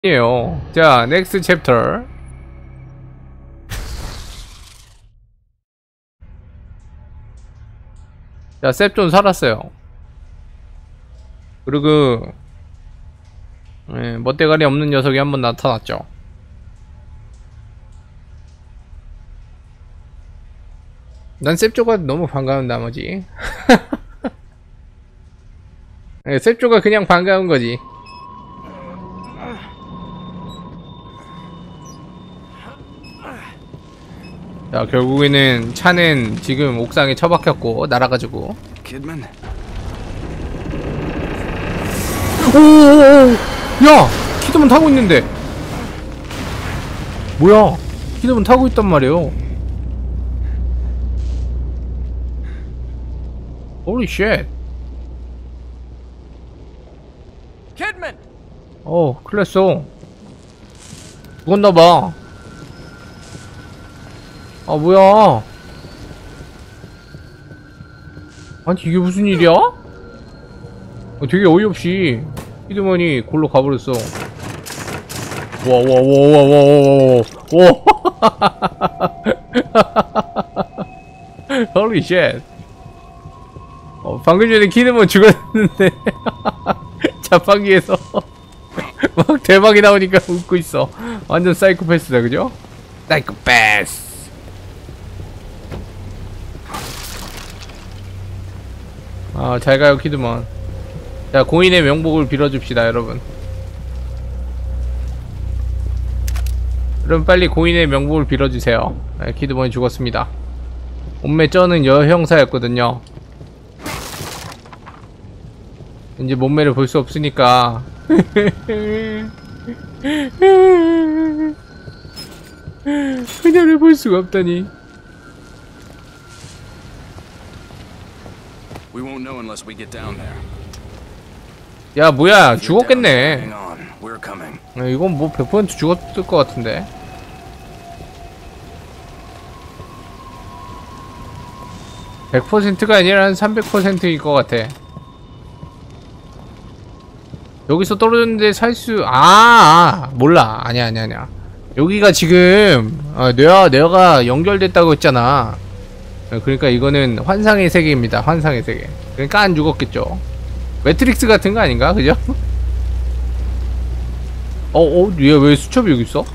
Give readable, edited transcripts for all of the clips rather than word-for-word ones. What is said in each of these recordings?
이에요. 자, 넥스트 챕터. 자, 셉존 살았어요. 그리고 멋대가리 없는 녀석이 한번 나타났죠. 난 셉조가 너무 반가운 나머지. 셉조가 그냥 반가운 거지. 자, 결국에는 차는 지금 옥상에 처박혔고 날아가지고. Kidman? 오오오! 야! 키드만 타고 있는데. 뭐야? 키드만 타고 있단 말이에요. Holy shit. Kidman! 큰일났어. 죽었나봐. 아, 뭐야. 아니, 이게 무슨 일이야? 되게 어이없이 히드먼이 골로 가버렸어. Holy shit. 방금 전에 키드먼 죽었는데 자판기에서 막 대박이 나오니까 웃고 있어. 완전 사이코패스다, 그죠? 사이코패스. 잘가요 키드먼. 자, 고인의 명복을 빌어줍시다 여러분. 그럼 빨리 고인의 명복을 빌어주세요. 키드먼이 죽었습니다. 온매 쩌는 여형사였거든요. 이제 몸매를 볼 수 없으니까 그녀를 볼 수가 없다니. We won't know unless we get down there. 야, 뭐야, 죽었겠네. Hang on, we're coming. 이건 뭐 100% 죽었을 것 같은데. (100%가) 아니라 한 300%일 것 같아. 여기서 떨어졌는데 몰라. 아니야. 여기가 지금 뇌가 연결됐다고 했잖아. 그러니까 이거는 환상의 세계입니다. 환상의 세계. 그러니까 안 죽었겠죠. 매트릭스 같은 거 아닌가? 그죠? 얘 왜 수첩이 여기 있어?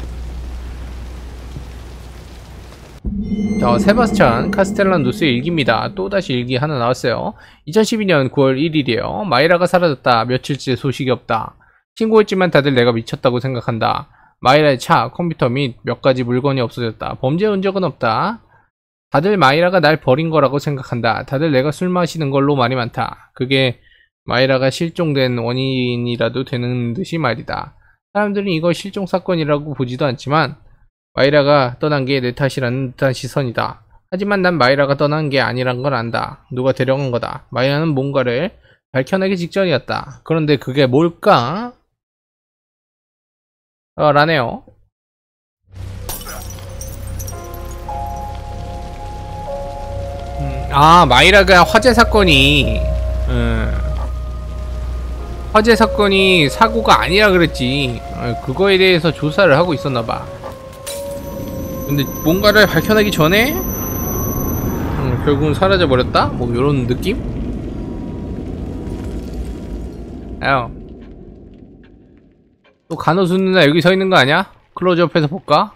자, 세바스찬 카스텔란도스의 일기입니다. 또다시 일기 하나 나왔어요. 2012년 9월 1일이에요. 마이라가 사라졌다. 며칠째 소식이 없다. 신고했지만 다들 내가 미쳤다고 생각한다. 마이라의 차, 컴퓨터 및 몇 가지 물건이 없어졌다. 범죄 흔적은 없다. 다들 마이라가 날 버린 거라고 생각한다. 다들 내가 술 마시는 걸로 말이 많다. 그게 마이라가 실종된 원인이라도 되는 듯이 말이다. 사람들은 이걸 실종 사건이라고 보지도 않지만 마이라가 떠난 게 내 탓이라는 듯한 시선이다. 하지만 난 마이라가 떠난 게 아니란 걸 안다. 누가 데려간 거다. 마이라는 뭔가를 밝혀내기 직전이었다. 그런데 그게 뭘까? 라네요. 마이라가 화재 사건이 사고가 아니라 그랬지. 그거에 대해서 조사를 하고 있었나봐. 근데 뭔가를 밝혀내기 전에 결국은 사라져버렸다? 뭐 요런 느낌? 또 간호수 누나 여기 서있는 거 아냐? 클로즈업해서 볼까?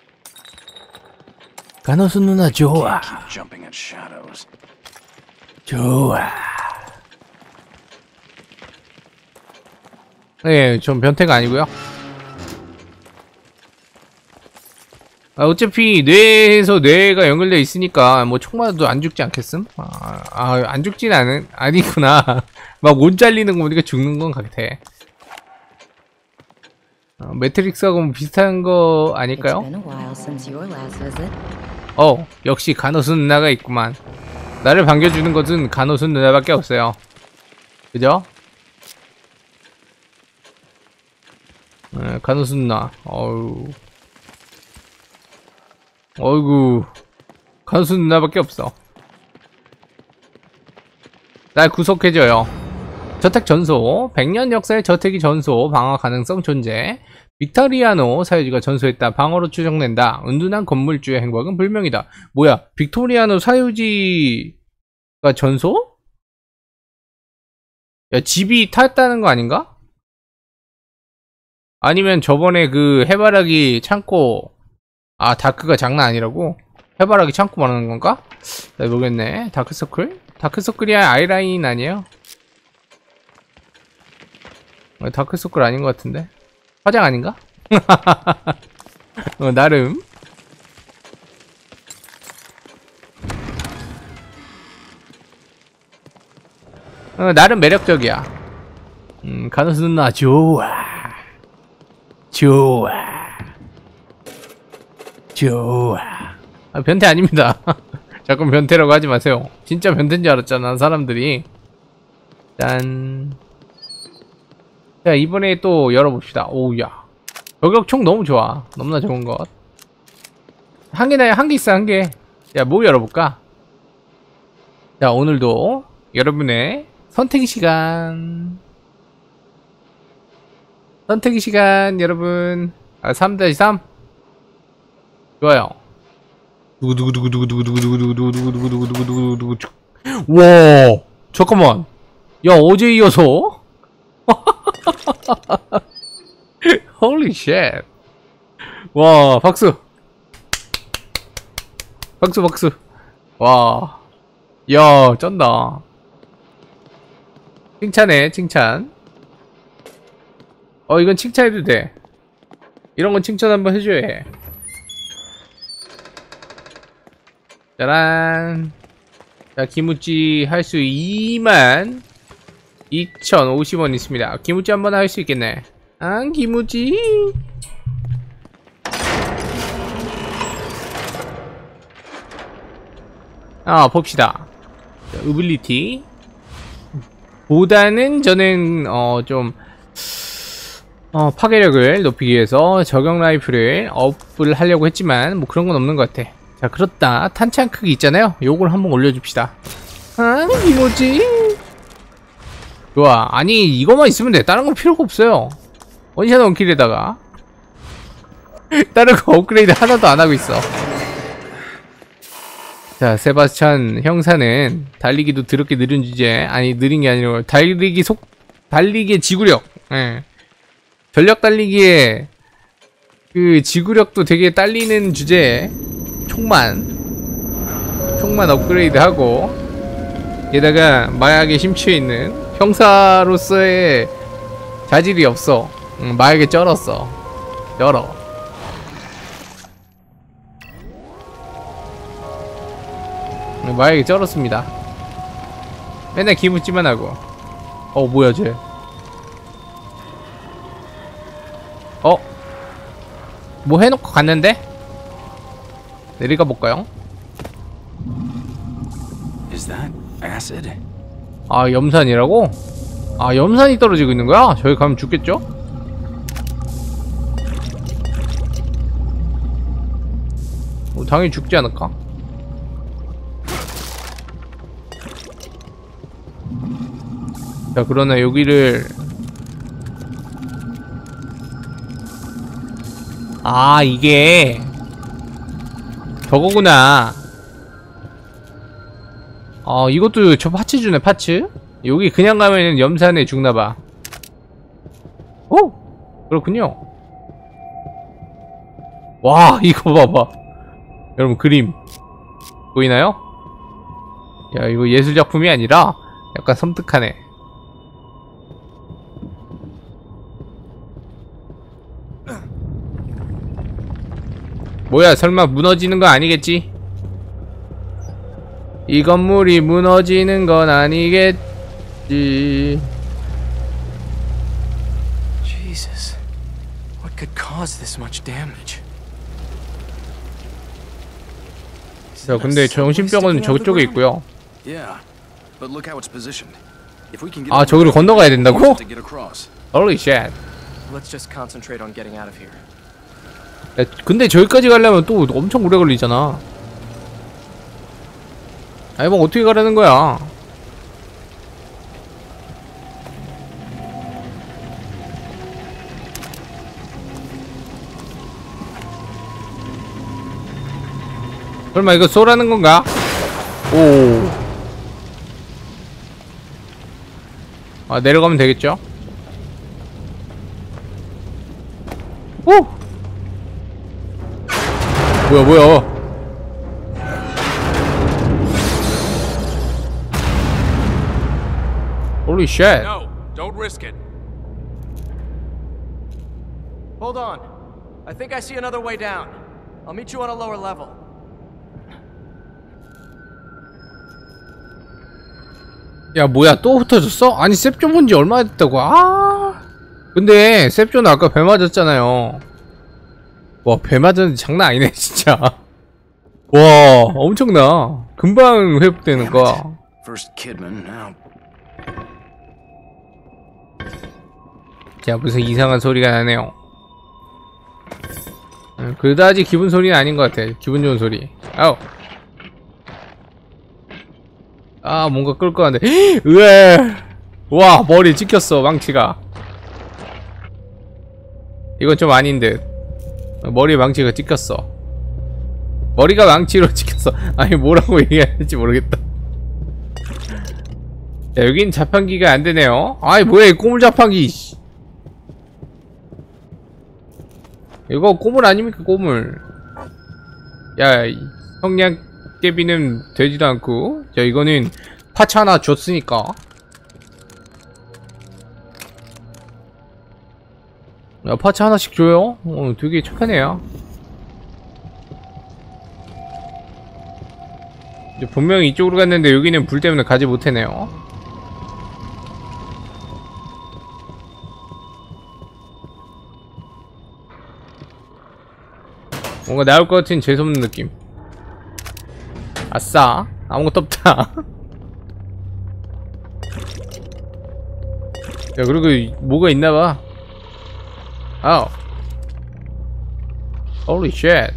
간호수 누나 좋아. 좋아. 네, 전 변태가 아니고요. 어차피 뇌에서 뇌가 연결되어 있으니까 뭐 총 맞아도 안 죽지 않겠음? 안 죽진 아니구나. 막 못 잘리는 거 보니까 죽는 건 같아. 매트릭스하고 비슷한 거 아닐까요? 역시 간호수 누나가 있구만. 나를 반겨주는 것은 간호수 누나밖에 없어요. 그죠? 간호수 누나. 어이구, 간수 누나밖에 없어. 날 구속해줘요. 저택 전소. 100년 역사의 저택이 전소. 방화 가능성 존재. 빅토리아노 사유지가 전소했다. 방어로 추정된다. 은둔한 건물주의 행방은 불명이다. 뭐야? 빅토리아노 사유지가 전소? 야, 집이 탔다는 거 아닌가? 아니면 저번에 그 해바라기 창고, 아, 다크가 장난 아니라고? 해바라기 창고 말하는 건가? 나 모르겠네. 다크서클? 다크서클이 아이라인 아니에요? 다크서클 아닌 것 같은데? 화장 아닌가? 나름. 나름 매력적이야. 가누스 누나 좋아. 좋아. 좋아. 아, 변태 아닙니다. 자꾸 변태라고 하지 마세요. 진짜 변태인 줄 알았잖아, 사람들이. 짠. 자, 이번에 또 열어봅시다. 오우야. 저격총 너무 좋아. 너무나 좋은 것. 한 개 있어, 한 개. 야, 뭐 열어볼까? 자, 오늘도 여러분의 선택의 시간. 선택의 시간, 여러분. 아, 3-3. 좋아요. 두구두구두구두구두구두구두구두구두구두구두구두구두구두구. 와, 잠깐만. 야, 어제 이어서? Holy shit. 와, 박수. 박수, 박수. 와. 야, 쩐다. 칭찬해, 칭찬. 이건 칭찬해도 돼. 이런 건 칭찬 한번 해줘야 해. 짜란. 자, 기무찌 할 수 22,050원 있습니다. 기무찌 한번 할 수 있겠네. 아, 기무찌. 아, 봅시다. 자, 어빌리티 보다는 저는 좀 파괴력을 높이기 위해서 저격 라이플을 업을 하려고 했지만 뭐 그런 건 없는 것 같아. 자, 그렇다. 탄창 크기 있잖아요. 요걸 한번 올려줍시다. 아, 이거지. 좋아. 아니, 이거만 있으면 돼. 다른 건 필요가 없어요. 원샷 원킬에다가 다른 거 업그레이드 하나도 안 하고 있어. 자, 세바스찬 형사는 달리기도 더럽게 느린 주제. 아니, 느린 게 아니라 달리기의 지구력. 예. 전력 달리기의 그 지구력도 되게 딸리는 주제에 총만 업그레이드하고, 게다가 마약에 심취해있는 형사로서의 자질이 없어. 마약에 쩔었어. 쩔어. 마약에 쩔었습니다. 맨날 기무찌만 하고. 뭐야 쟤. 뭐 해놓고 갔는데? 내려가 볼까요? Is that acid? 아, 염산이라고? 아, 염산이 떨어지고 있는 거야? 저기 가면 죽겠죠? 당연히 죽지 않을까? 자, 그러나 여기를 이게 저거구나. 이것도 저 파츠 주네, 파츠. 여기 그냥 가면은 염산에 죽나봐. 오! 그렇군요. 와, 이거 봐봐. 여러분, 그림 보이나요? 야, 이거 예술작품이 아니라 약간 섬뜩하네. 뭐야, 설마 무너지는 거 아니겠지? 이 건물이 무너지는 건 아니겠지. Jesus, what could cause this much damage? 자, 근데 정신병은 저쪽에 있고요. Yeah, but look how it's positioned. If we can get 아, 저기를 건너가야 된다고? to get across. Holy shit. Let's just concentrate on getting out of here. 야, 근데 저기까지 가려면 또 엄청 오래 걸리잖아. 아니, 뭐 어떻게 가라는 거야? 설마 이거 쏘라는 건가? 오. 아, 내려가면 되겠죠? 오! 뭐야. Holy shit. No, don't risk it. Hold on. I think I see another way down. I'll meet you on a lower level. 야, 뭐야, 또 흩어졌어? 아니, 셉존 본지 얼마나 됐다고. 아. 근데, 셉존 아까 배 맞았잖아요. 와, 배 맞았는데 장난 아니네, 진짜. 와, 엄청나. 금방 회복되는 거. First Kidman, now. 자, 무슨 이상한 소리가 나네요. 그다지 기분 소리는 아닌 것 같아. 기분 좋은 소리. 아우. 아, 뭔가 끌 것 같네. 으에. 와, 머리 찍혔어, 망치가. 이건 좀 아닌 듯. 머리에 망치가 찍혔어. 머리가 망치로 찍혔어. 아니, 뭐라고 얘기해야 될지 모르겠다. 자, 여긴 자판기가 안 되네요. 아이, 뭐야, 이 꼬물 자판기. 이거 꼬물 아닙니까, 꼬물. 야, 성냥개비는 되지도 않고. 자, 이거는 파츠 하나 줬으니까. 야, 파츠 하나씩 줘요? 되게 착하네요. 이제 분명히 이쪽으로 갔는데 여기는 불 때문에 가지 못했네요. 뭔가 나올 것 같은 재수없는 느낌. 아싸, 아무것도 없다. 야, 그리고 뭐가 있나봐. 아우. Holy shit.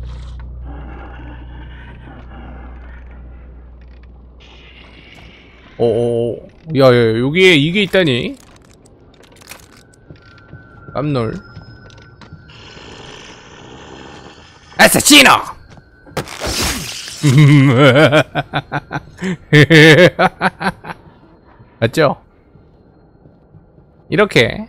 오, 야, 여기에 이게 있다니. 깜놀. 아사시노! 맞죠? 이렇게.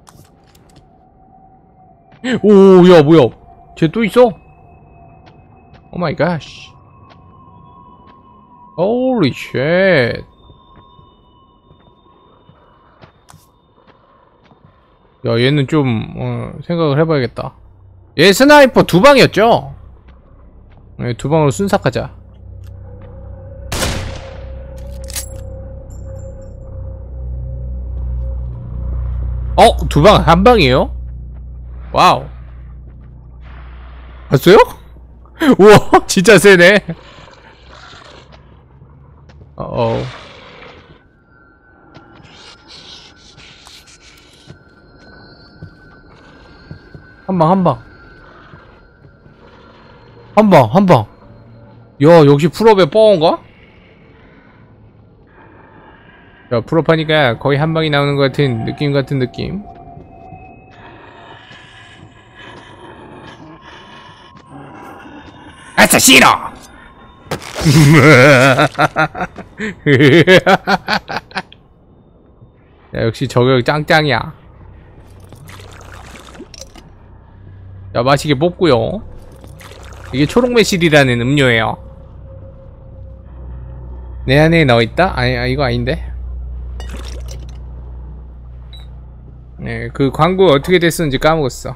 오, 야, 뭐야. 쟤 또 있어? 오 마이 갓. Holy shit. 야, 얘는 좀 생각을 해봐야겠다. 얘 스나이퍼 두 방이었죠? 네, 두 방으로 순삭하자. 두 방, 한 방이에요? 와우. 봤어요? 우와, 진짜 세네. 한 방. 야, 역시 풀업의 뻥인가? 야, 풀업 하니까 거의 한 방이 나오는 것 같은 느낌. 아사시노! 야, 역시 저격 짱짱이야. 야, 마시게 뽑고요. 이게 초록매실이라는 음료예요. 내 안에 넣어있다? 아니, 이거 아닌데. 네, 그 광고 어떻게 됐었는지 까먹었어.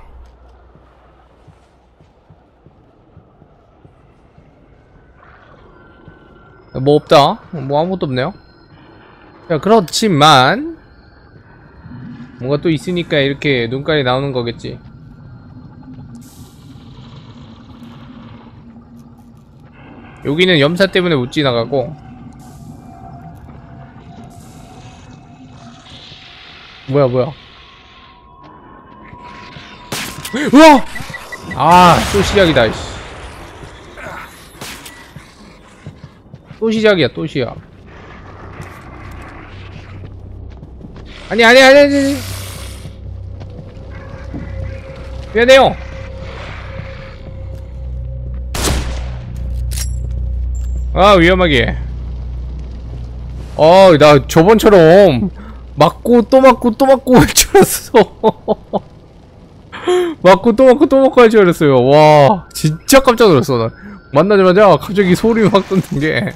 뭐 없다? 뭐 아무것도 없네요. 야, 그렇지만 뭔가 또 있으니까 이렇게 눈깔이 나오는 거겠지. 여기는 염사 때문에 못 지나가고. 뭐야. 우와! 아, 또 시작이다. 또 시작이야, 또 시작. 아니. 미안해요. 아, 위험하게. 나 저번처럼 맞고 또 맞고 또 맞고 할 줄 알았어. 맞고 또 맞고 또 맞고 할 줄 알았어요. 와, 진짜 깜짝 놀랐어. 나 만나자마자 갑자기 소리 확 돋는 게.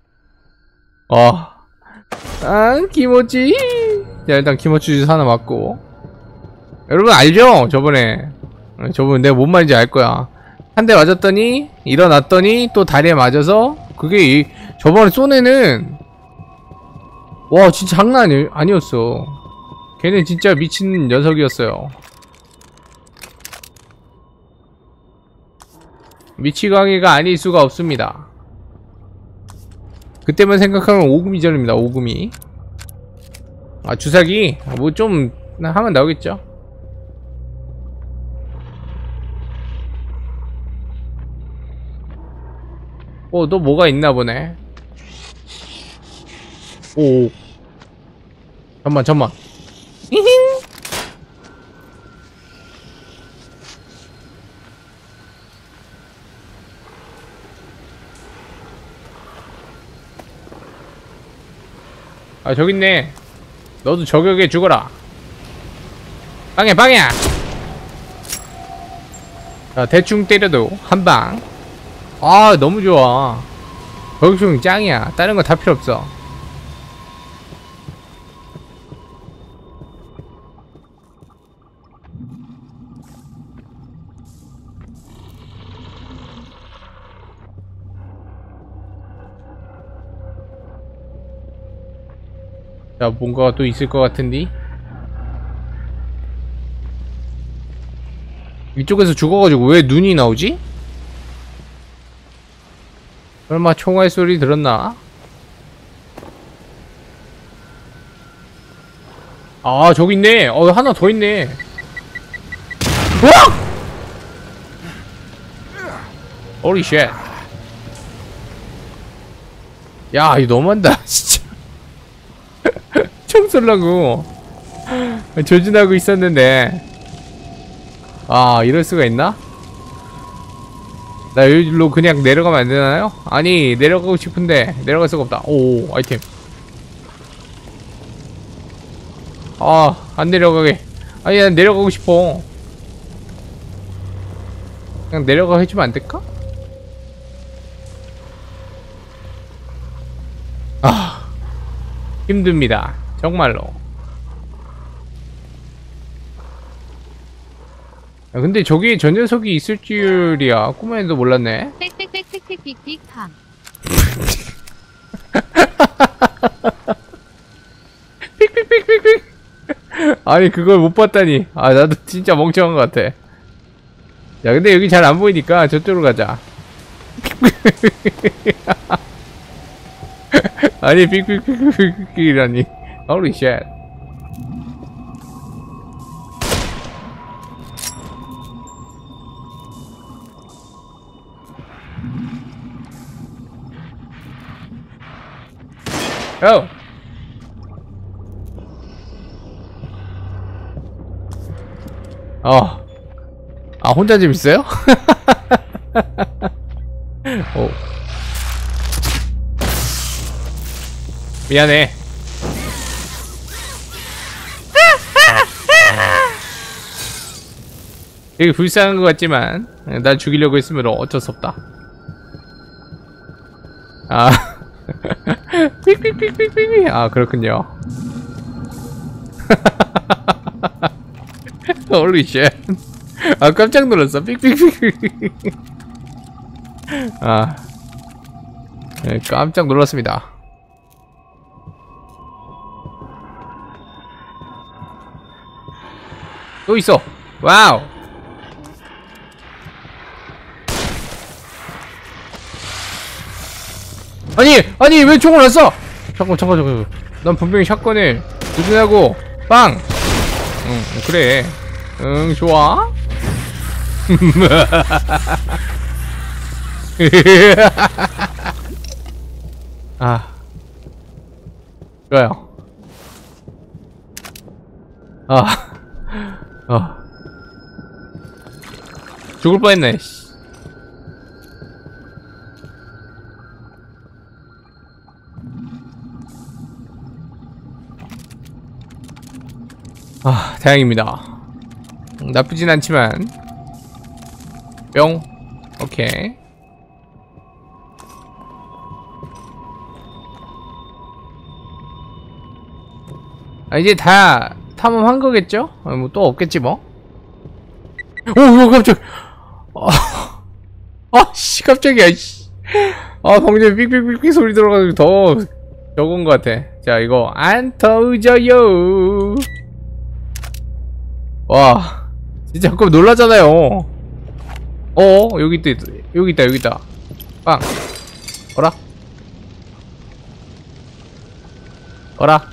기모찌. 자, 일단 기모찌 주스 하나 맞고. 여러분 알죠? 저번에 내가 뭔 말인지 알 거야. 한 대 맞았더니 일어났더니 또 다리에 맞아서 그게 저번에 쏜 애는 와 진짜 장난 아니었어. 걔는 진짜 미친 녀석이었어요. 미치광이가 아닐 수가 없습니다. 그때만 생각하면 오금이전입니다. 오금이. 주사기 뭐 좀 하면 나오겠죠. 또 뭐가 있나 보네. 오. 잠만. 히힝. 저기 있네. 너도 저격에 죽어라. 방해. 자, 대충 때려도 한 방. 너무 좋아. 저격총이 짱이야. 다른 거 다 필요 없어. 자, 뭔가가 또 있을 것 같은데? 이쪽에서 죽어가지고 왜 눈이 나오지? 설마 총알 소리 들었나? 저기 있네. 하나 더 있네. 우와! Holy shit. 야, 이거 너무한다, 진짜. 총 쏠라고 조준하고 있었는데. 이럴 수가 있나? 나 여기로 그냥 내려가면 안 되나요? 아니, 내려가고 싶은데 내려갈 수가 없다. 오, 아이템. 안 내려가게. 아니, 난 내려가고 싶어. 그냥 내려가 해주면 안 될까? 힘듭니다. 정말로. 근데 저기 저 녀석이 있을 줄이야. 꿈에도 몰랐네. 빽빽빽빽빽삑삑 삑삑삑삑삑. 아니, 그걸 못 봤다니. 나도 진짜 멍청한 것 같아. 야, 근데 여기 잘 안 보이니까 저쪽으로 가자. 아니, 삑삑삑삑삑이라니. Holy shit. 혼자 재밌어요? 미안해. 되게 불쌍한 것 같지만 날 죽이려고 했으면 어쩔 수 없다. 삑삑삑삑삑. 그렇군요. Holy shit. 깜짝 놀랐어. 삑삑삑. 네, 깜짝 놀랐습니다. 또 있어. 와우. 아니 왜 총을 안 쏴? 잠깐. 난 분명히 샷건을 조준하고 빵. 그래. 좋아. 좋아요. 죽을 뻔했네. 다행입니다. 나쁘진 않지만 뿅. 오케이. 아, 이제 다 탐험한 거겠죠? 뭐 또 없겠지 뭐. 오, 깜짝. 씨, 깜짝이야. 씨. 방금 전에 삑삑삑삑 소리 들어가지고 더 적은 것 같아. 자, 이거 안 터져요. 와, 진짜 잠깐 놀라잖아요. 여기 있다, 여기 있다, 여기 있다. 빵. 어라? 어라?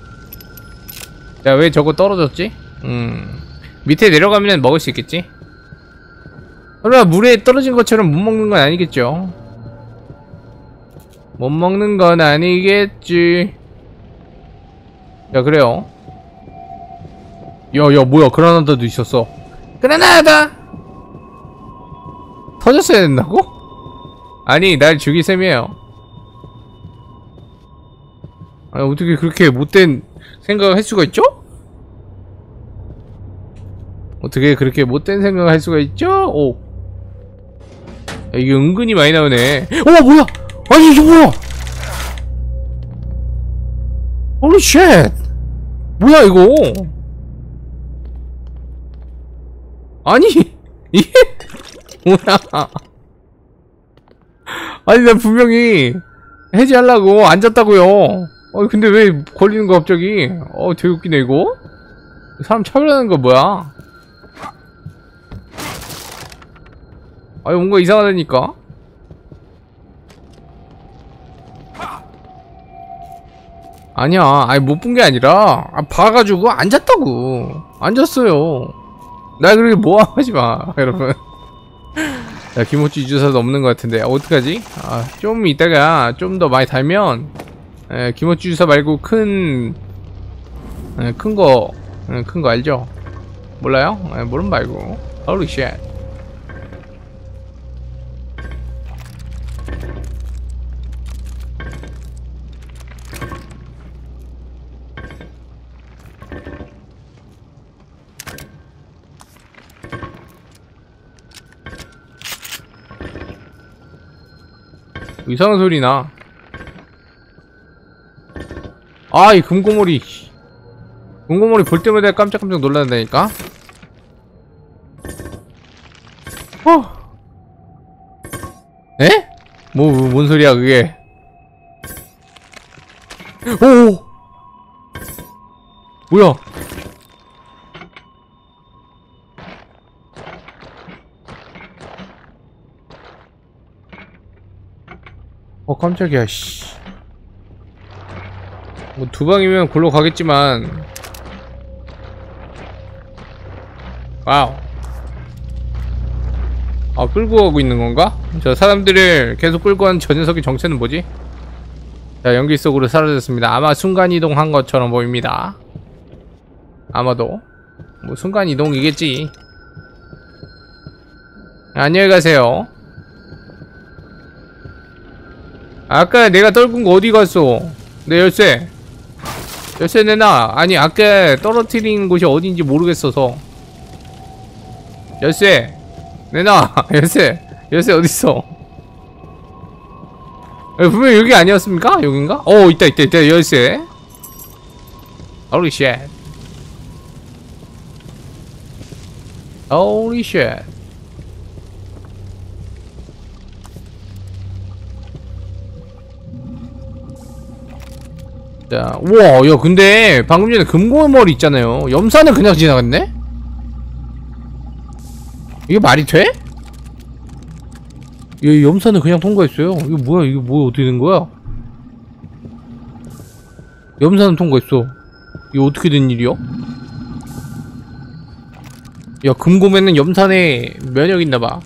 야, 왜 저거 떨어졌지? 밑에 내려가면 먹을 수 있겠지? 설마 물에 떨어진 것처럼 못 먹는 건 아니겠죠? 못 먹는 건 아니겠지. 야, 그래요. 야, 뭐야, 그라나다도 있었어. 그라나다! 터졌어야 된다고? 아니, 날 죽일 셈이에요. 아니, 어떻게 그렇게 못된 생각을 할 수가 있죠? 어떻게 그렇게 못된 생각을 할 수가 있죠? 오. 야, 이게 은근히 많이 나오네. 뭐야! 아니, 이게 뭐야! 홀리 쉣! 뭐야, 이거! 아니, 이게 뭐야? 아니, 나 분명히 해제하려고 앉았다고요. 근데 왜 걸리는 거 갑자기? 되게 웃기네 이거. 사람 차별하는 거 뭐야? 뭔가 이상하다니까. 아니야, 못 본 게 아니라 봐가지고 앉았다고. 앉았어요. 나 그렇게 모함하지 마, 여러분. 자, 김호찌 주사도 없는 것 같은데 어떡하지? 좀 이따가 좀 더 많이 달면 김호찌 주사 말고 큰 거 알죠? 몰라요? 모르면 말고. Holy shit. 이상한 소리 나. 이 금고머리. 금고머리 볼 때마다 깜짝깜짝 놀란다니까? 에? 뭔 소리야, 그게. 오! 뭐야? 깜짝이야, 씨. 뭐, 두 방이면 골로 가겠지만. 와우. 끌고 가고 있는 건가? 저 사람들을 계속 끌고 가는 저 녀석의 정체는 뭐지? 자, 연기 속으로 사라졌습니다. 아마 순간이동 한 것처럼 보입니다. 아마도. 뭐, 순간이동이겠지. 안녕히 가세요. 아까 내가 떨군 거 어디 갔어? 내 열쇠. 열쇠 내놔. 아니, 아까 떨어뜨리는 곳이 어딘지 모르겠어서. 열쇠 내놔. 열쇠 어딨어? 분명히 여기 아니었습니까? 여긴가? 있다 열쇠. Holy shit. Holy shit. 자, 우와, 야, 근데 방금 전에 금고머리 있잖아요. 염산은 그냥 지나갔네? 이게 말이 돼? 얘 염산은 그냥 통과했어요. 이거 뭐야? 이거 뭐 어떻게 된 거야? 염산은 통과했어. 이거 어떻게 된 일이야? 야, 금고에는 염산에 면역 있나봐.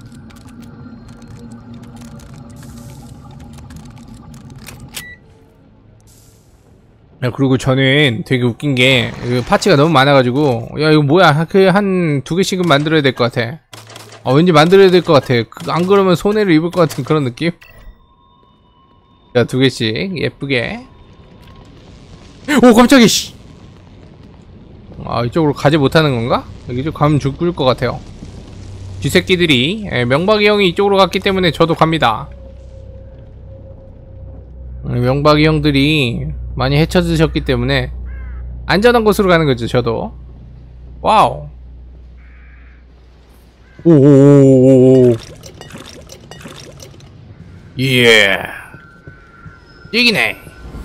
야, 그리고 저는 되게 웃긴 게, 파츠가 너무 많아가지고, 야, 이거 뭐야, 한 2개씩은 만들어야 될 것 같아. 왠지 만들어야 될 것 같아. 안 그러면 손해를 입을 것 같은 그런 느낌? 자, 2개씩, 예쁘게. 오, 깜짝이야, 씨! 아, 이쪽으로 가지 못하는 건가? 여기 좀 가면 죽을 것 같아요. 쥐새끼들이 명박이 형이 이쪽으로 갔기 때문에 저도 갑니다. 명박이 형들이 많이 헤쳐드셨기 때문에 안전한 곳으로 가는 거죠. 저도. 와우. 오오오오오. 예. 이기네.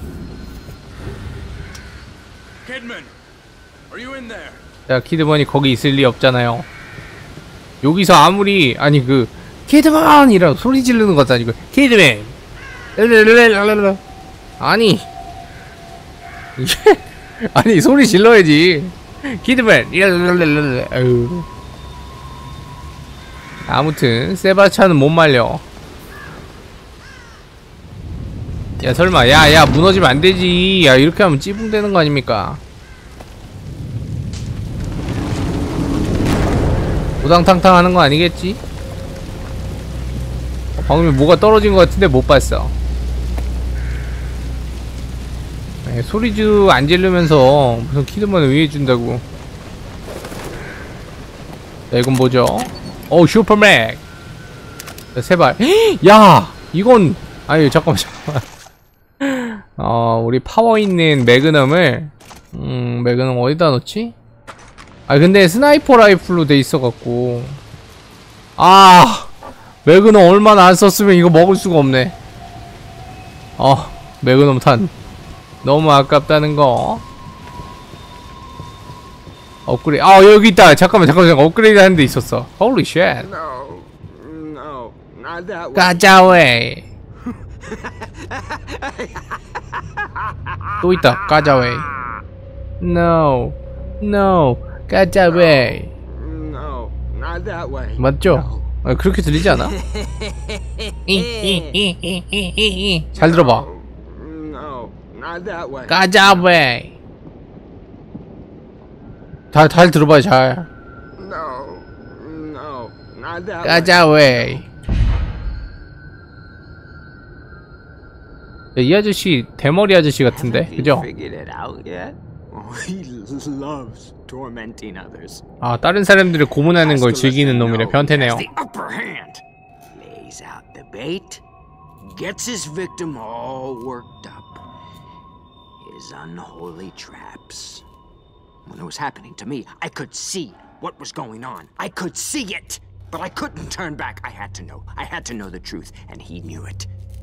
Kidman, are you in there? 자, 키드먼이 거기 있을 리 없잖아요. 여기서 아무리 아니 그 키드먼이라고 소리 지르는 것도 아니고 키드맨 아니 아니 소리 질러야지. 키드맨 아무튼 세바스찬은 못 말려. 야 설마 야야 무너지면 안 되지. 야 이렇게 하면 찌붕되는 거 아닙니까? 우당탕탕 하는 거 아니겠지? 방금 뭐가 떨어진 것 같은데 못 봤어. 네, 소리도 안 지르면서 무슨 키드만을 위해준다고. 자, 이건 뭐죠? 오, 슈퍼맥! 세발. 야! 이건, 아유, 잠깐만. 우리 파워 있는 매그넘을, 매그넘 어디다 넣지? 아, 근데 스나이퍼 라이플로 돼 있어갖고. 아! 매그넘 얼마나 안 썼으면 이거 먹을 수가 없네. 매그넘 탄. 너무 아깝다는 거. 업그레이드. 여기 있다. 잠깐만. 업그레이드 하는 데 있었어. Holy shit. No, no, not that way. 까자웨이. 또 있다. 까자웨이. No, no, 까자웨이. No, not that way. 맞죠? 그렇게 들리지 않아? 잘 들어봐. No, not that way. 까자웨이. 잘 들어봐. 잘. No, no, not that way. 까자웨이. 이 아저씨 대머리 아저씨 같은데, Have you 그죠? figured it out yet? Oh, he loves tormenting others. 아, 다른 사람들을 고문하는 걸 Has to let 즐기는 them 놈이래. know 변태네요. he has the upper hand. Lays out the bait, gets his victim all worked up. His unholy traps. When it was happening to me, I could see what was going on. I could see it, but I couldn't turn back. I had to know. I had to know the truth, and he knew it.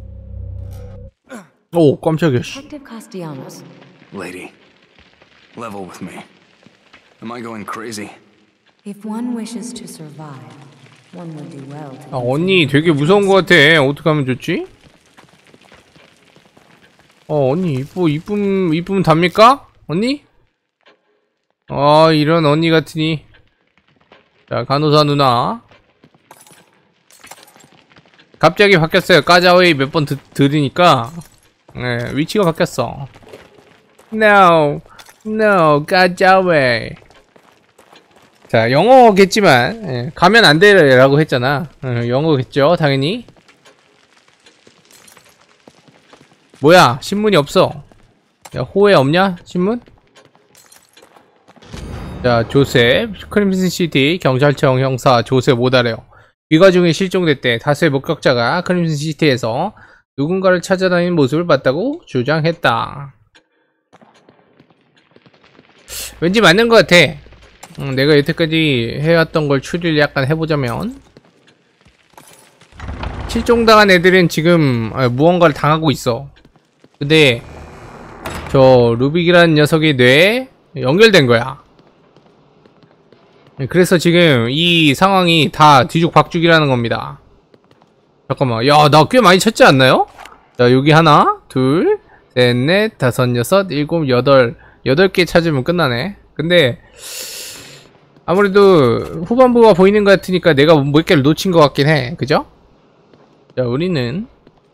오, 깜짝이야. 씨. Detective Castellanos. Lady, level with me. Am I going crazy? If one wishes to survive, one would do well to. 언니 되게 무서운 것 같아. 어떻게 하면 좋지? 언니 이쁨 답니까? 언니? 이런 언니 같으니. 자, 간호사 누나. 갑자기 바뀌었어요. 까자웨이 몇 번 들으니까. 네, 위치가 바뀌었어. No, 까자웨이. 자, 영어겠지만, 가면 안 돼라고 했잖아. 영어겠죠, 당연히. 뭐야, 신문이 없어. 야, 호에 없냐, 신문? 자, 조셉, 크림슨 시티 경찰청 형사 조셉 오다레요. 귀가 중에 실종됐대. 다수의 목격자가 크림슨 시티에서 누군가를 찾아다니는 모습을 봤다고 주장했다. 왠지 맞는 것 같아. 내가 여태까지 해왔던 걸 추리를 약간 해보자면, 실종당한 애들은 지금 무언가를 당하고 있어. 근데 저 루빅이라는 녀석의 뇌에 연결된 거야. 그래서 지금 이 상황이 다 뒤죽박죽이라는 겁니다. 잠깐만, 야, 나 꽤 많이 찾지 않나요? 자, 여기 하나, 둘, 셋, 넷, 다섯, 여섯, 일곱, 여덟 8개 찾으면 끝나네. 근데 아무래도 후반부가 보이는 것 같으니까 내가 몇 개를 놓친 것 같긴 해. 그죠? 자, 우리는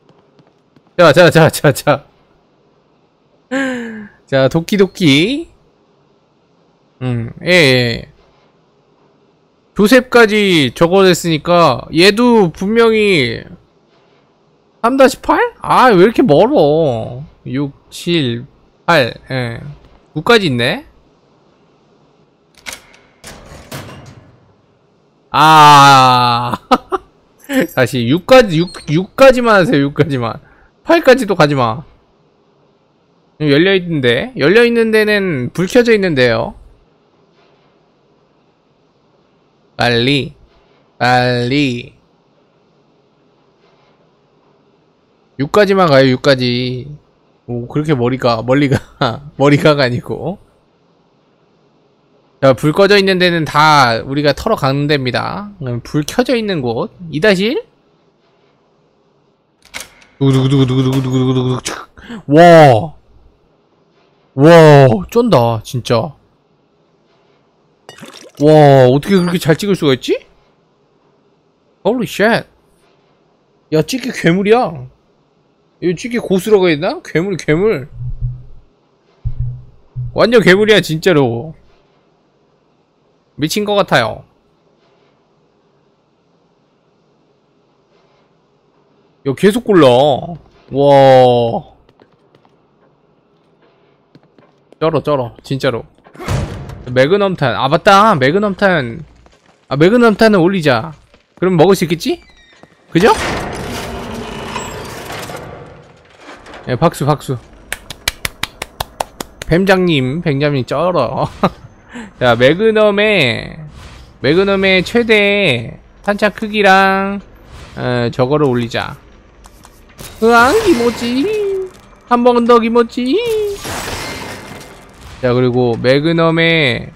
자, 도끼. 예. 조셉까지 적어냈으니까 얘도 분명히 3-8? 아, 왜 이렇게 멀어? 6, 7, 8, 9까지 있네? 아 다시 6까지만 하세요. 6까지만 8까지도 가지마. 열려있는데 열려있는 데는 불 켜져 있는데요. 빨리 6까지만 가요. 6까지. 오, 그렇게 멀리가 아니고. 자, 불 꺼져 있는 데는 다 우리가 털어 가는 데입니다. 불 켜져 있는 곳 2-1 와 쩐다 진짜. 와, 어떻게 그렇게 잘 찍을 수가 있지? Holy shit. 야, 찍기 괴물이야. 이거 찍기 고수라고 했나? 괴물. 완전 괴물이야, 진짜로. 미친 것 같아요. 야, 계속 굴러. 와. 쩔어, 진짜로. 매그넘탄. 아, 맞다. 매그넘탄. 아, 매그넘탄은 올리자. 그럼 먹을 수 있겠지? 그죠? 예, 박수. 뱀장님 쩔어. 자, 매그넘의 최대 탄창 크기랑 저거를 올리자. 으앙, 기모찌. 한 번 더 기모찌. 자, 그리고 매그넘의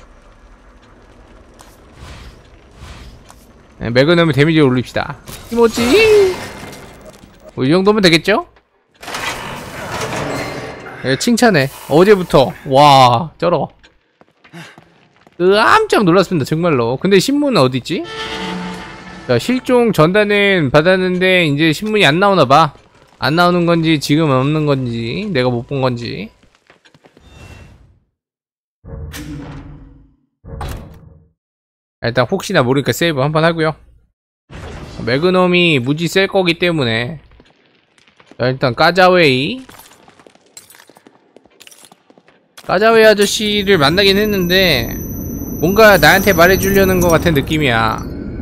데미지를 올립시다. 기모찌. 이 정도면 되겠죠? 예, 칭찬해. 어제부터. 와, 쩔어. 깜짝 놀랐습니다, 정말로. 근데 신문은 어디있지? 자, 실종 전단은 받았는데 이제 신문이 안 나오나봐. 안 나오는 건지 지금 없는 건지 내가 못 본 건지. 일단 혹시나 모르니까 세이브 한번 하고요. 매그넘이 무지 셀 거기 때문에. 자, 일단 까자웨이 아저씨를 만나긴 했는데 뭔가 나한테 말해주려는 것 같은 느낌이야.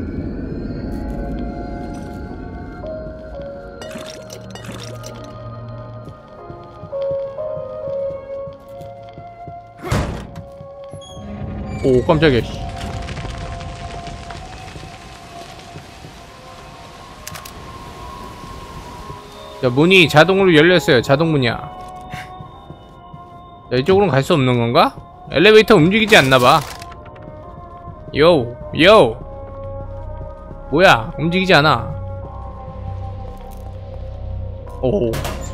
오, 깜짝이야. 자, 문이 자동으로 열렸어요. 자동문이야. 자, 이쪽으로는 갈 수 없는 건가? 엘리베이터 움직이지 않나봐. 요 뭐야, 움직이지 않아. 오.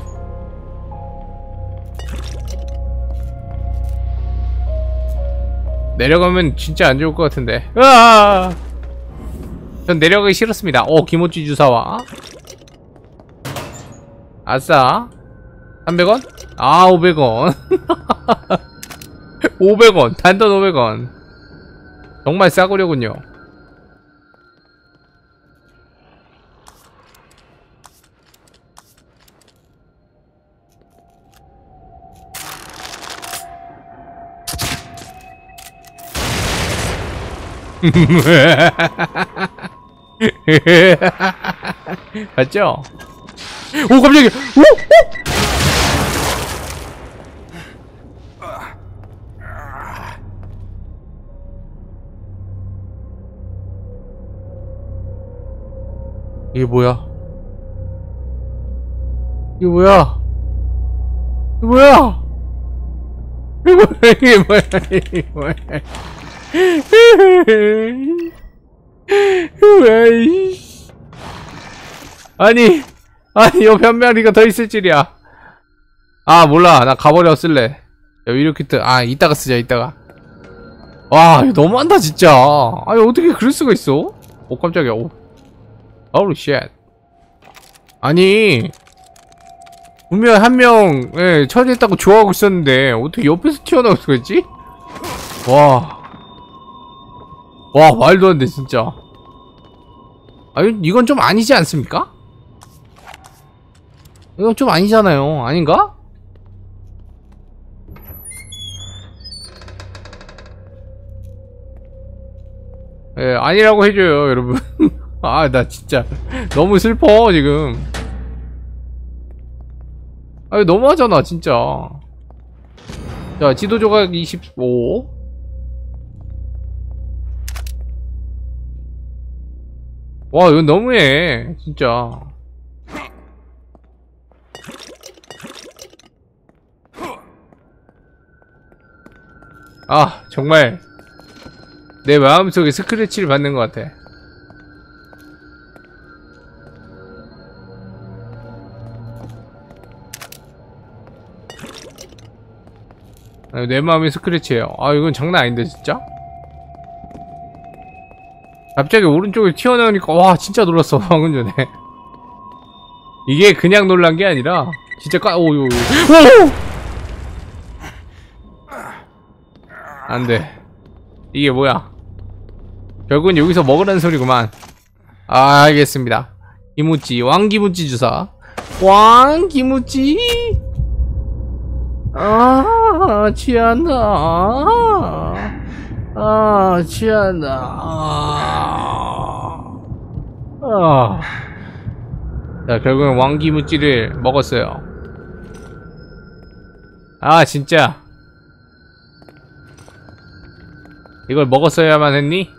내려가면 진짜 안 좋을 것 같은데. 으아! 전 내려가기 싫었습니다. 오, 김오찌 주사와. 아싸. 300원? 아, 500원. 500원. 단돈 500원. 정말 싸구려군요. 봤죠? 오, 깜짝이야. 오! 이게 뭐야? 이게 뭐야? 이게 뭐야? 아니, 옆에 한 마리가 더 있을 줄이야. 아, 몰라. 나 가버려 쓸래. 야, 위로 키트. 아, 이따가 쓰자, 이따가. 와, 이거 너무한다, 진짜. 아니, 어떻게 그럴 수가 있어? 오, 깜짝이야. 오. 아우, 쉣. 아니, 분명 한 명, 예, 처리했다고 좋아하고 있었는데, 어떻게 옆에서 튀어나올 수가 있지? 와, 말도 안 돼, 진짜. 아, 이건 좀 아니지 않습니까? 이건 좀 아니잖아요. 아닌가? 예, 아니라고 해줘요, 여러분. 아, 나 진짜 너무 슬퍼 지금. 아, 너무하잖아 진짜. 자, 지도 조각 25. 와, 이건 너무해 진짜. 아, 정말 내 마음속에 스크래치를 받는 것 같아. 아, 내 마음이 스크래치예요. 아, 이건 장난 아닌데 진짜. 갑자기 오른쪽에 튀어나오니까 와, 진짜 놀랐어. 방금 전에 이게 그냥 놀란 게 아니라 진짜 오요. 오! 안돼. 이게 뭐야? 결국은 여기서 먹으라는 소리구만. 아, 알겠습니다. 기무찌, 왕기무찌 주사. 왕기무찌. 아, 취한다. 아, 취한다. 자, 결국은 왕기무찌를 먹었어요. 아, 진짜 이걸 먹었어야만 했니?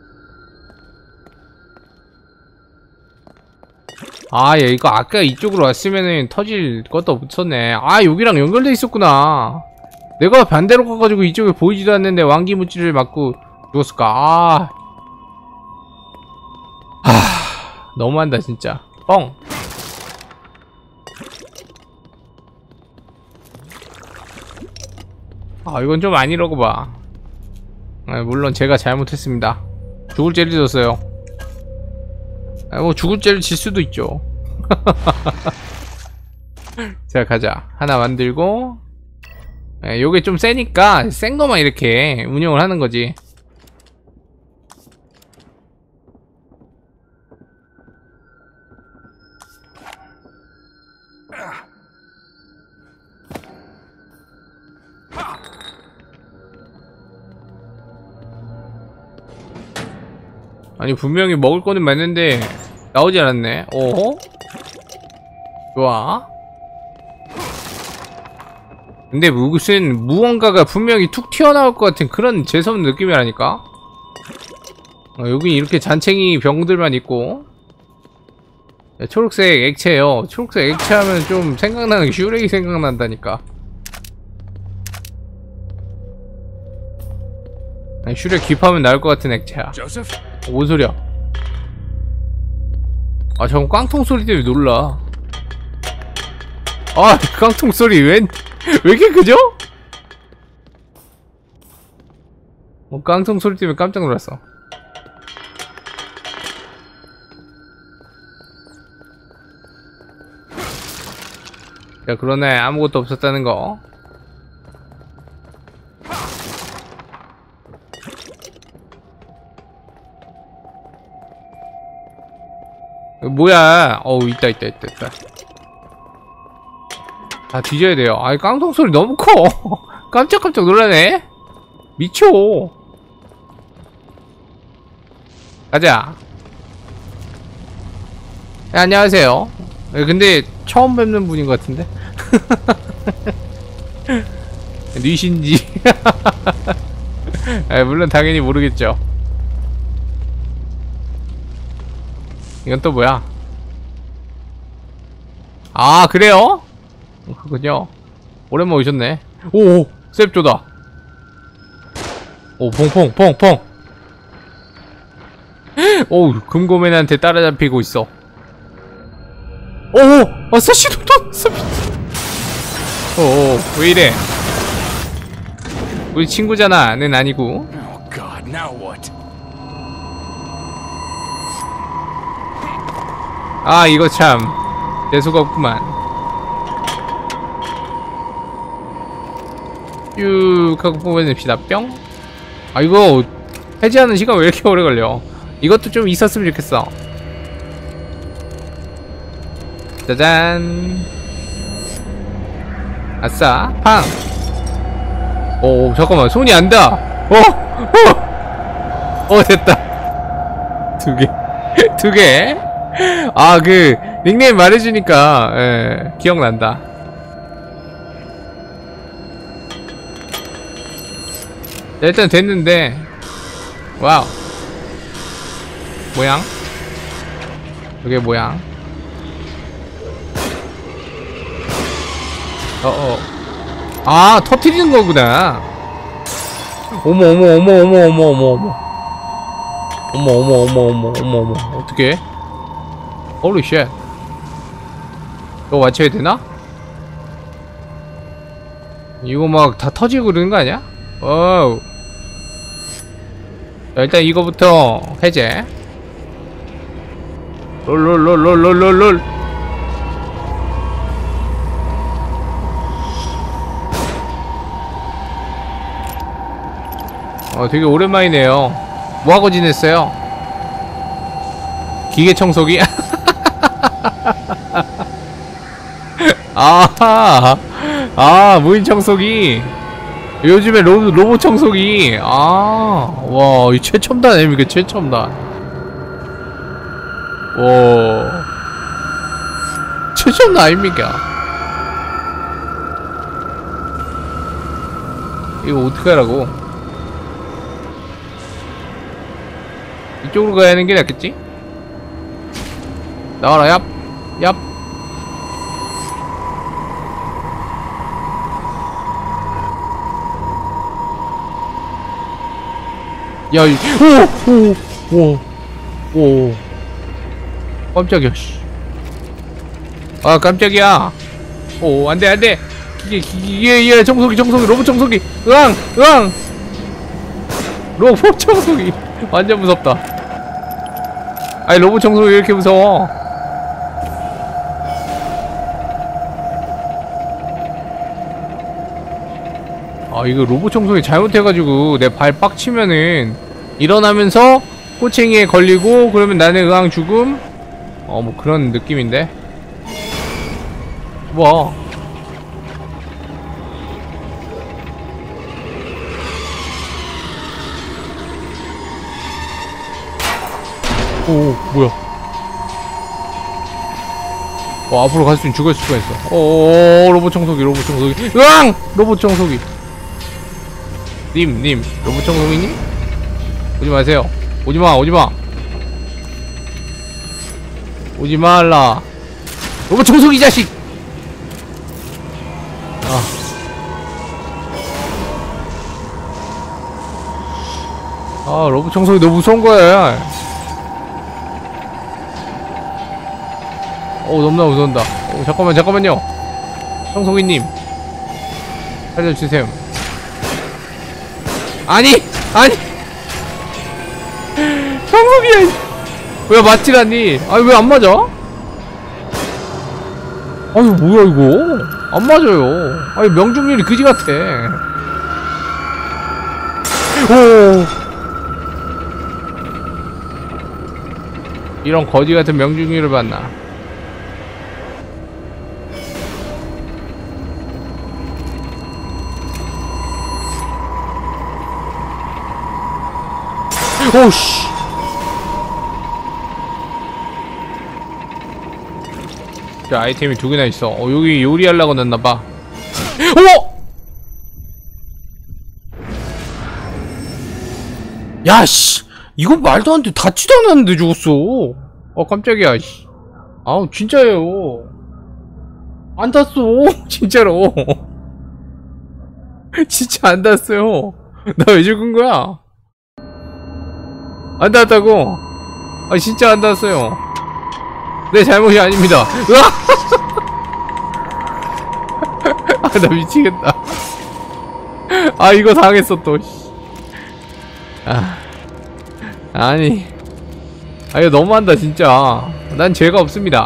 아, 야, 이거 아까 이쪽으로 왔으면은 터질 것도 없었네. 아, 여기랑 연결돼 있었구나. 내가 반대로 가가지고 이쪽에 보이지도 않는데 왕기무찌를 맞고 죽었을까. 아, 너무한다 진짜. 뻥. 아, 이건 좀 아니라고 봐. 아, 물론 제가 잘못했습니다. 죽을 죄를 졌어요. 아, 뭐 죽을 죄를 질 수도 있죠. 자, 가자. 하나 만들고. 예, 요게 좀 세니까 센 거만 이렇게 운영을 하는 거지. 아니, 분명히 먹을 거는 맞는데 나오지 않았네. 오호? 좋아. 근데 무슨 무언가가 분명히 툭 튀어나올 것 같은 그런 재수없는 느낌이라니까. 여긴 이렇게 잔챙이 병들만 있고. 야, 초록색 액체요. 초록색 액체 하면 좀 생각나는 게 슈렉이 생각난다니까. 아니, 슈렉 귀파하면 나올 것 같은 액체야. Joseph? 뭔 소리야? 아, 저건 깡통 소리 때문에 놀라. 아, 깡통 소리 왜 이렇게 크죠? 깡통 소리 때문에 깜짝 놀랐어. 야, 그러네. 아무것도 없었다는 거. 뭐야? 어우, 있다. 다 뒤져야 돼요. 아이, 깡통 소리 너무 커. 깜짝깜짝 놀라네. 미쳐. 가자. 네, 안녕하세요. 근데 처음 뵙는 분인 것 같은데. 뉘신지. 물론 당연히 모르겠죠. 이건 또 뭐야? 아, 그래요? 그렇군요. 오랜만에 오셨네. 오오, 셉조다. 오, 퐁퐁. 오우, 금고맨한테 따라잡히고 있어. 오오, 아싸시도도. 오오, 왜 이래? 우리 친구잖아. 는 아니고. Oh God, now what? 아, 이거 참 재수가 없구만. 쭉 하고 뽑아냅시다. 뿅. 아, 이거 해제하는 시간 왜 이렇게 오래 걸려? 이것도 좀 있었으면 좋겠어. 짜잔. 아싸, 팡. 오, 잠깐만, 손이 안 닿아. 됐다. 두 개. 두 개. 아, 그 닉네임 말해주니까 예, 기억난다. 일단 됐는데. 와우. 모양. 이게 모양. 아, 터트리는 거구나. 어머 어머 어머 어머 어머 어머 어머 어머 어머 어머 어머 어머 어머 어떡해? Holy shit. 이거 맞춰야 되나? 이거 막 다 터지고 그러는 거 아니야? 어우. 자, 일단 이거부터 해제. 롤롤롤롤롤롤롤. 되게 오랜만이네요. 뭐하고 지냈어요? 기계 청소기? 무인 청소기. 요즘에 로봇 청소기. 와, 이 최첨단 아닙니까? 최첨단. 와, 최첨단 아닙니까? 이거 어떡하라고? 이쪽으로 가야 하는 게 낫겠지? 나와라, 얍! 얍! 야, 오! 깜짝이야, 씨. 아, 깜짝이야. 오, 안 돼, 안 돼! 기계, 청소기, 로봇 청소기! 으앙! 로봇 청소기! 완전 무섭다. 아니, 로봇 청소기 왜 이렇게 무서워? 이거 로봇 청소기 잘못해가지고 내 발 빡치면은 일어나면서 꼬챙이에 걸리고 그러면 나는 의왕 죽음? 뭐 그런 느낌인데? 뭐. 오, 뭐야. 앞으로 갈수록 죽을 수가 있어. 로봇 청소기. 으앙! 로봇 청소기. 님, 로봇 청소기님? 오지 마세요. 오지마. 오지 말라. 로봇 청소기 자식! 로봇 청소기 너무 무서운 거야. 너무나 무서운다. 잠깐만요. 청소기님. 살려주세요. 아니! 청소기야! 왜 맞질 않니? 왜 안 맞아? 뭐야, 이거? 안 맞아요. 명중률이 그지 같아. 이런 거지 같은 명중률을 봤나? 오씨. 자, 아이템이 2개나 있어. 여기 요리하려고 놨나봐. 야, 씨! 이거 말도 안 돼. 닿지도 않았는데 죽었어. 깜짝이야, 씨. 진짜예요. 안 닿았어. 진짜로. 진짜 안 닿았어요. 나 왜 죽은 거야? 안 닿았다고? 진짜 안 닿았어요. 내 잘못이 아닙니다. 나 미치겠다. 이거 당했어 또. 아니, 이거 너무한다 진짜. 난 죄가 없습니다.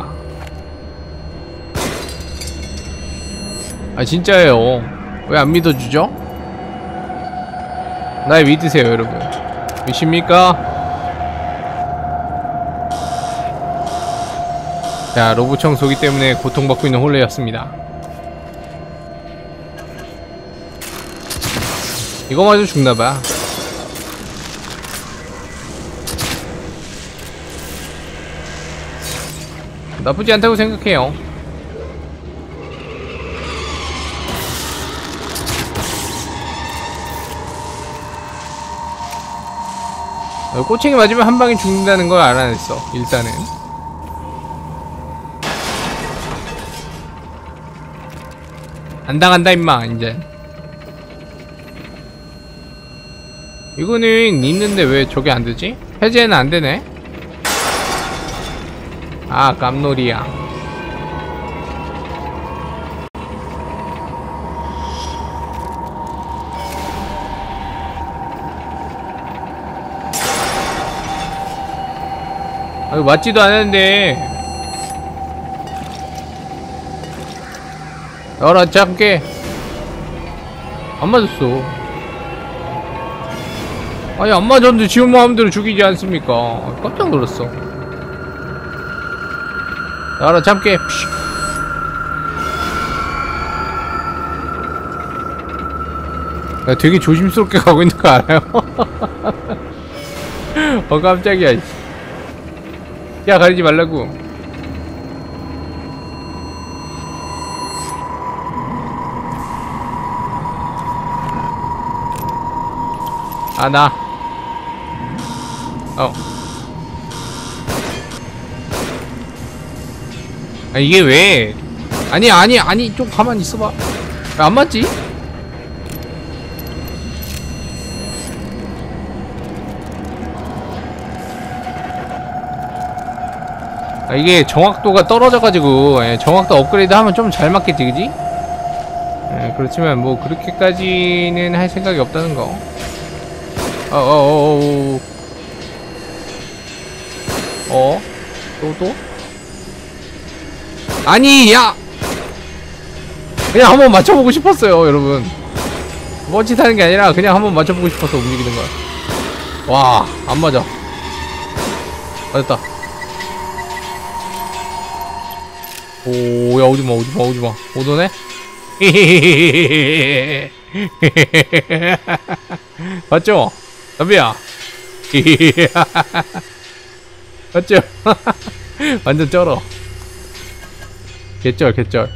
진짜예요. 왜 안 믿어주죠? 날 믿으세요 여러분. 믿습니까? 자, 로봇 청소기 때문에 고통받고 있는 홀레였습니다. 이거마저 죽나봐. 나쁘지 않다고 생각해요. 꼬챙이 맞으면 한 방에 죽는다는 걸 알아냈어. 일단은 안 당한다 임마. 이제 이거는 있는데 왜 저게 안 되지? 해제는 안 되네. 아, 깜놀이야. 아, 맞지도 않았는데. 열어, 잡게. 안 맞았어. 아니, 안 맞았는데 지금 마음대로 죽이지 않습니까? 깜짝 놀랐어. 열어, 잡게. 야, 되게 조심스럽게 가고 있는 거 알아요? 깜짝이야. 야, 가리지 말라고. 아, 나. 아, 이게 왜? 아니, 좀 가만히 있어봐. 왜 안 맞지? 아, 이게 정확도가 떨어져가지고, 예, 정확도 업그레이드 하면 좀 잘 맞겠지, 그지? 예, 그렇지만 뭐 그렇게까지는 할 생각이 없다는 거. 또? 아니, 야! 그냥 한번 맞춰보고 싶었어요, 여러분. 뻔짓 하는 게 아니라 그냥 한번 맞춰보고 싶어서 움직이는 거야. 와, 안 맞아. 맞았다. 오, 야, 오지마. 오더네? 맞죠? 담비야. 맞죠? 완전 쩔어. 개쩔.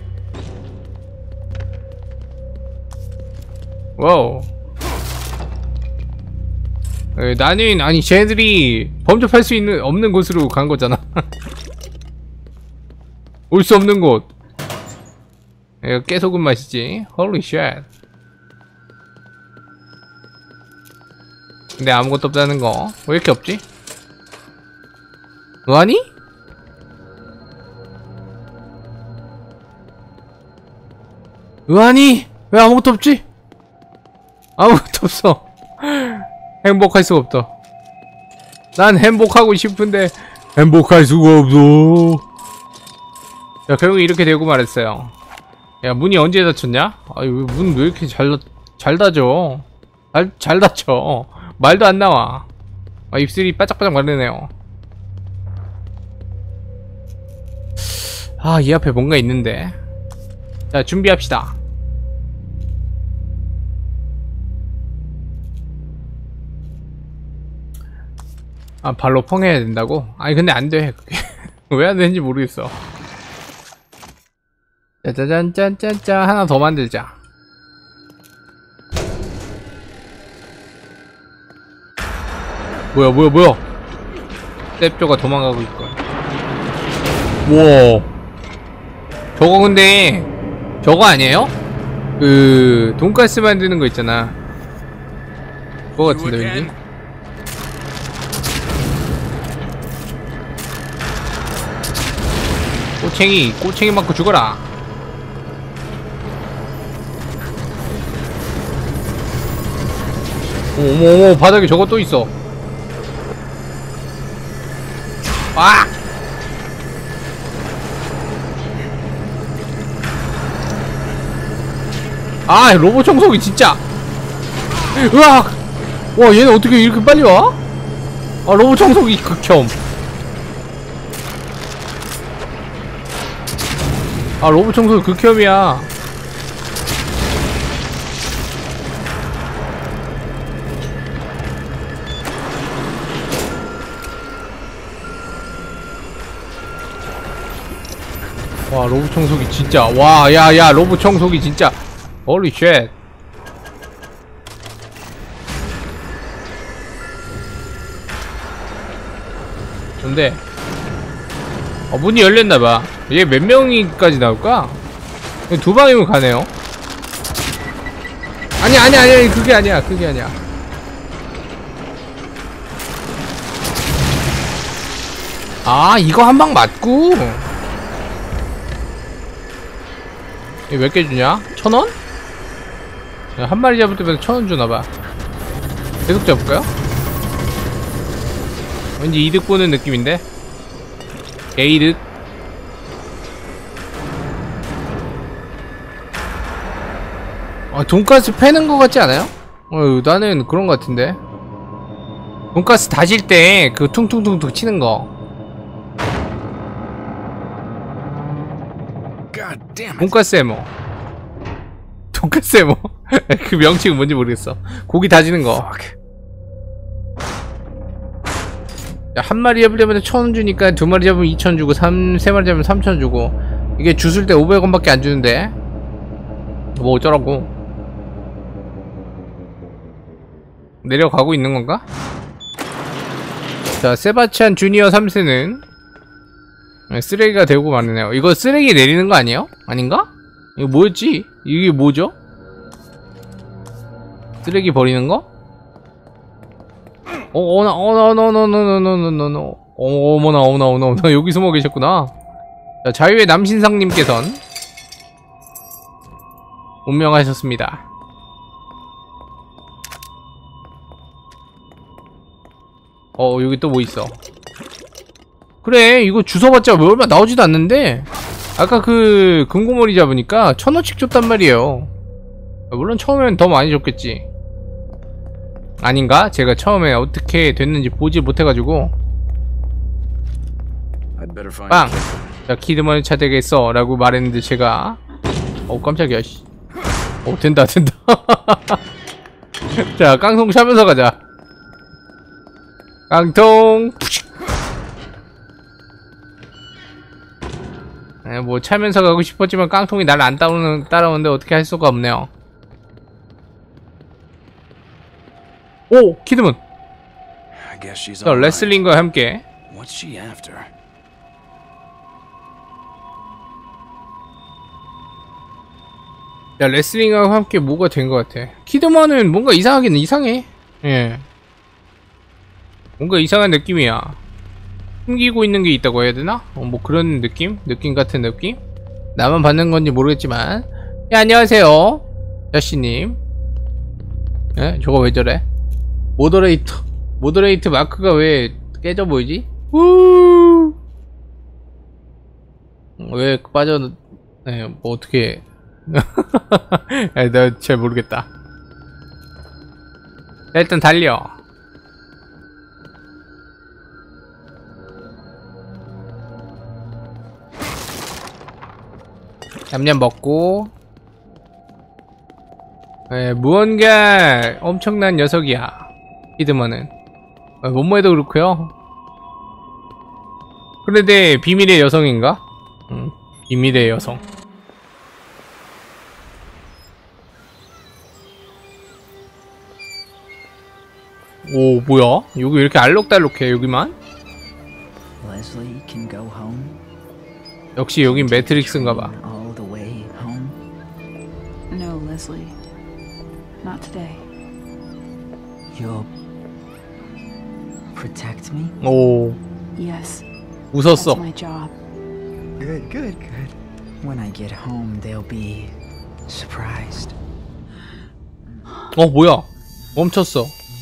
와우. 나는, 아니, 쟤네들이 범접할 수 없는 곳으로 간 거잖아. 올 수 없는 곳. 이거 깨소금 맛이지. Holy shit. 근데 아무것도 없다는 거. 왜 이렇게 없지? 뭐하니? 으하니? 왜 아무것도 없지? 아무것도 없어. 행복할 수가 없다. 난 행복하고 싶은데 행복할 수가 없어. 자, 결국 이렇게 되고 말했어요. 야, 문이 언제 닫혔냐? 아이, 문 왜 이렇게 잘 닫혀? 잘 닫혀. 말도 안 나와. 아, 입술이 바짝바짝 마르네요. 아, 이 앞에 뭔가 있는데. 자, 준비합시다. 아, 발로 펑해야 된다고? 아니, 근데 안 돼, 그게. 왜 안 되는지 모르겠어. 짜자잔짠짠짠, 하나 더 만들자. 뭐야. 셉조가 도망가고 있고. 우와. 저거 근데 저거 아니에요? 그 돈가스 만드는 거 있잖아. 그거 같은데 왠지. 꼬챙이 맞고 죽어라. 어머, 바닥에 저거 또 있어. 아! 아, 로봇 청소기 진짜. 으악! 와, 얘는 어떻게 이렇게 빨리 와? 아, 로봇 청소기 극혐. 아, 로봇 청소기 극혐이야. 와 로봇 청소기 진짜 와 야야 로봇 청소기 진짜 홀리 쉣. 근데 문이 열렸나봐. 얘 몇 명이까지 나올까? 두 방이면 가네요. 아니 그게 아니야. 아 이거 한 방 맞고 이거 몇 개 주냐? 1,000원? 한 마리 잡을 때마다 1,000원 주나봐. 계속 잡을까요? 왠지 이득 보는 느낌인데? 개이득. 돈가스 패는 거 같지 않아요? 나는 그런 거 같은데. 돈가스 다질 때 그 퉁퉁퉁퉁 치는 거. God damn it. 돈가스 해머. 돈가스 해머. 그 명칭은 뭔지 모르겠어. 고기 다지는 거. 야, 한 마리 잡으려면 1,000원 주니까 두 마리 잡으면 2,000원 주고 세 마리 잡으면 3,000원 주고 이게 주술 때 500원밖에 안 주는데 뭐 어쩌라고. 내려가고 있는 건가? 자, 세바스찬 주니어 3세는 쓰레기가 되고 마네요. 이거 쓰레기 내리는 거 아니에요? 아닌가? 이거 뭐였지? 이게 뭐죠? 쓰레기 버리는 거? 어머나 여기 숨어 계셨구나. 자, 자유의 남신상님께선 운명하셨습니다. 여기 또 뭐 있어? 그래, 이거 주워봤자 얼마 나오지도 않는데 아까 그 금고머리 잡으니까 1,000원씩 줬단 말이에요. 물론 처음엔 더 많이 줬겠지. 아닌가? 제가 처음에 어떻게 됐는지 보지 못해가지고. 빵! 자, 키드먼을 찾아야겠어 라고 말했는데 제가 깜짝이야 씨. 된다 자, 깡통 차면서 가자. 깡통 뭐 차면서 가고 싶었지만 깡통이 나를 안 따라오는데 어떻게 할 수가 없네요. 오! 키드문! 자, 레슬링과 함께 야, 레슬링과 함께 뭐가 된 것 같아. 키드먼은 뭔가 이상하긴 이상해. 예, 뭔가 이상한 느낌이야. 숨기고 있는 게 있다고 해야 되나? 뭐 그런 느낌? 느낌 같은 느낌? 나만 받는 건지 모르겠지만. 야, 안녕하세요 야씨님. 예? 저거 왜 저래? 모더레이트 마크가 왜 깨져 보이지? 우! 왜 빠져? 네, 뭐 어떻게? 나 잘 모르겠다. 자, 일단 달려. 냠냠 먹고. 네, 무언가 엄청난 녀석이야. 히드먼은 몸매도 그렇고요. 그런데 비밀의 여성인가? 비밀의 여성. 오, 뭐야? 여기 왜 이렇게 알록달록해 여기만? Leslie can go home. 역시 여긴 매트릭스인가봐. All the way home. No, Leslie. Not today. You'll protect me? 오, Yes. 웃었어. That's my job. Good. When I get home, they'll be surprised. 뭐야? 멈췄어.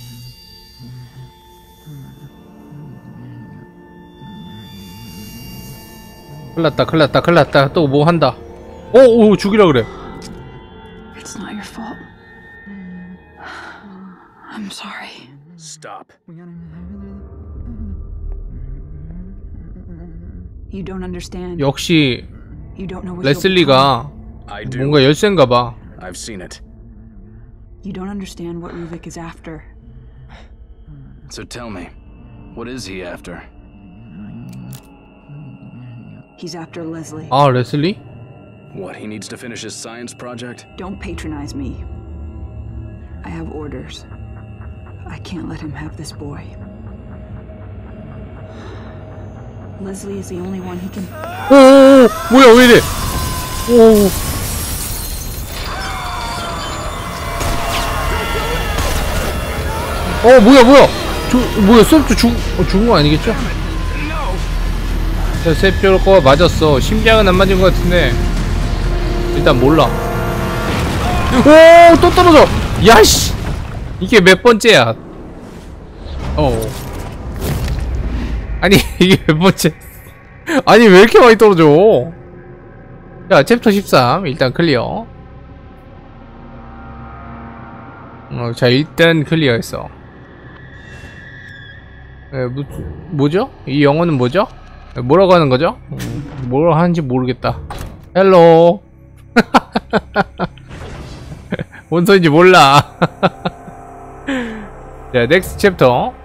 큰일났다. 또 뭐 한다. 오, 죽이라 그래. It's not your fault. I'm sorry. Stop. You don't understand. 역시 You don't know what you'll 레슬리가 I do. 뭔가 열쇠인가봐. I've seen it. become. You don't understand what Ruvik is after. So tell me, what is he after? He's after Leslie. 아, 레슬리? What, he needs to finish his science project? Don't patronize me. I have orders. I can't let him have this boy. Leslie is the only one he can. 오, 뭐야, 왜 이래? 오. 뭐야. 뭐야, 쌤도 죽은 거 아니겠죠? 야, 쌤 거가 맞았어. 심장은 안 맞은 것 같은데. 일단 몰라. 오, 또 떨어져! 야씨! 이게 몇 번째야? 아니, 이게 몇 번째? 아니, 왜 이렇게 많이 떨어져? 자, 챕터 13. 일단 클리어. 자, 일단 클리어했어. 뭐죠? 이 영어는 뭐죠? 뭐라고 하는 거죠? 뭐라고 하는지 모르겠다. 헬로. 뭔 소리인지 몰라. 자, 넥스트 챕터.